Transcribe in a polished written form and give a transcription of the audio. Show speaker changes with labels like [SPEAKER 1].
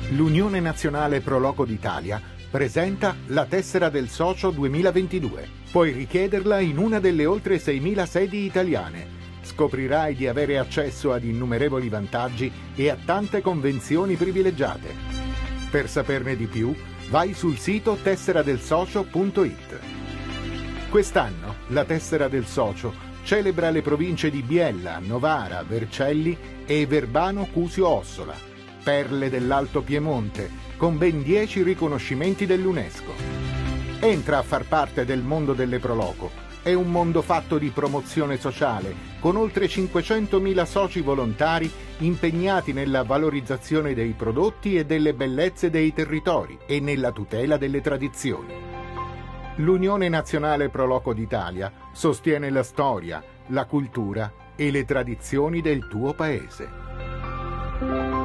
[SPEAKER 1] L'Unione Nazionale Pro Loco d'Italia presenta la Tessera del Socio 2022. Puoi richiederla in una delle oltre 6.000 sedi italiane. Scoprirai di avere accesso ad innumerevoli vantaggi e a tante convenzioni privilegiate. Per saperne di più, vai sul sito tesseradelsocio.it. Quest'anno la Tessera del Socio celebra le province di Biella, Novara, Vercelli e Verbano Cusio Ossola, perle dell'Alto Piemonte, con ben 10 riconoscimenti dell'UNESCO. Entra a far parte del mondo delle Proloco. È un mondo fatto di promozione sociale, con oltre 500.000 soci volontari impegnati nella valorizzazione dei prodotti e delle bellezze dei territori e nella tutela delle tradizioni. L'Unione Nazionale Pro Loco d'Italia sostiene la storia, la cultura e le tradizioni del tuo paese.